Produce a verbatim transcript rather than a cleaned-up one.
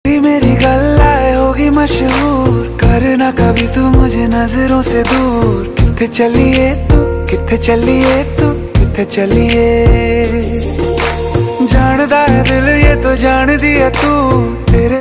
मेरी गल्लाए होगी मशहूर, करना कभी तू मुझे नजरों से दूर। किथे चलिए तू, किथे चलिए तू, किथे चलिए। जानदा है दिल ये तो जान दिया तू, तेरे